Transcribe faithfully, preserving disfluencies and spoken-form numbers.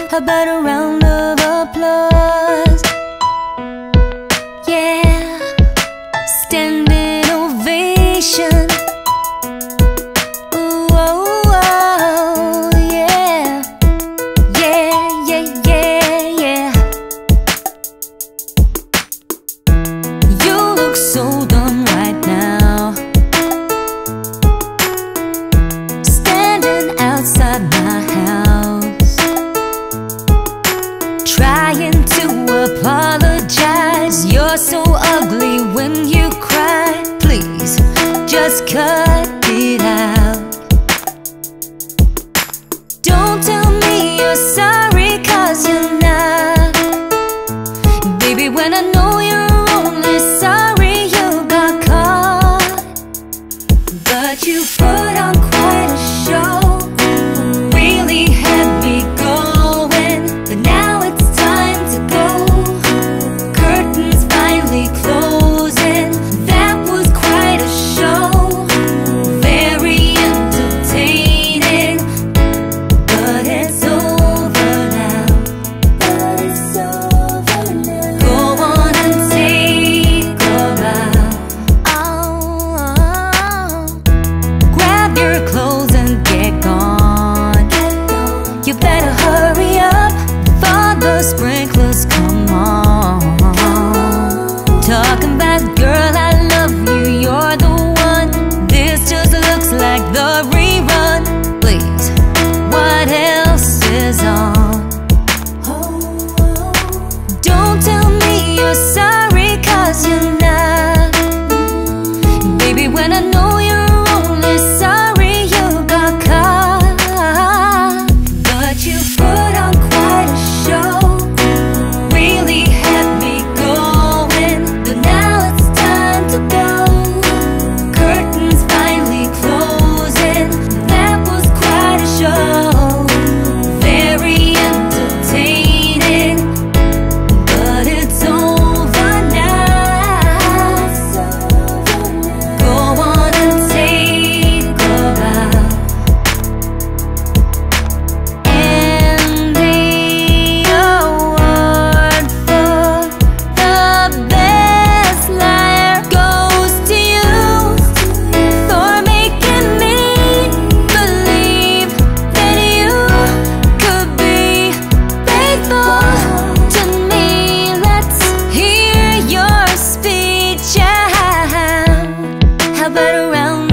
How about a round of applause? Yeah, standing ovation. Ooh, oh, oh, yeah. Yeah, yeah, yeah, yeah. You look so dumb right now, standing outside my house, trying to apologize. You're so ugly when you cry. Please, just cut it out. Don't tell me you're sorry, cause you're not. Baby, when I know you're only sorry you got caught. But you put on quite a show, really had me going. But now it's time to go, curtains finally closing. That was quite a show, very entertaining. But it's over now, but it's over now. Go on and take a bow. Oh, grab your clothes and get gone. You better hurry up before the sprinklers come on. Talking about, girl, I love you, you're the one. This just looks like the rerun. Please, what else is on? Don't tell me you're sorry, cause you're not. Baby, when I know you're only sorry you got caught. But you put on quite a show, really had me going. But now it's time to go, curtains finally closing. That was quite a show, very entertaining. But it's over now. Go on and take a bow. And the award for the best liar goes to you, for making me believe that you could be faithful to me. Let's hear your speech out. How about a round